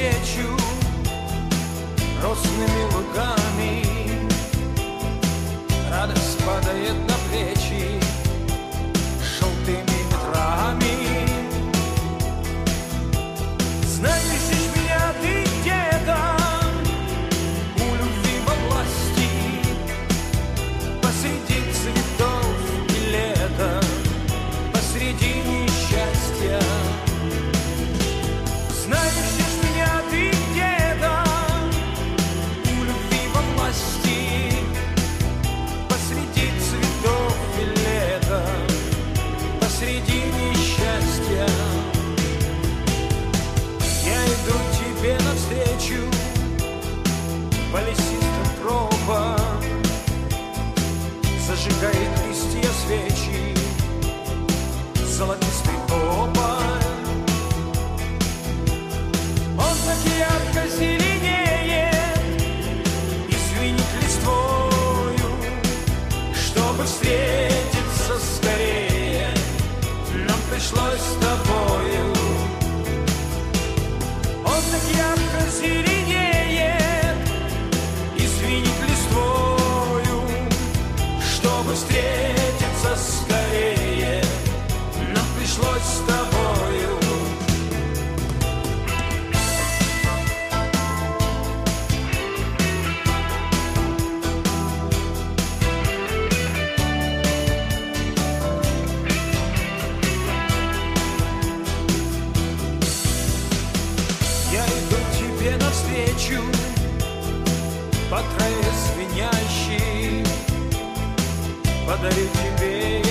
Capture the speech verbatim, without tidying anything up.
навстречу росными лугами. Радость падает на плечи желтыми ветрами. Знаешь, ищешь меня ты где-то у любви во власти, посреди цветов и лета, посреди несчастья. Знаешь, ищешь меня ты где-то у любви во власти, посреди цветов и лета, посреди несчастья. Я иду тебе навстречу по лесистым тропам, зажигает листья свечи, золотистый опаль. Он так ярко зеленеет и звенит листвою. Чтобы встретиться скорее, нам пришлось с тобою. Он так ярко зеленеет и звенит листвою. Чтобы встретиться скорее, нам пришлось с тобою. Я иду тебе навстречу по траве звенящей, подарю тебе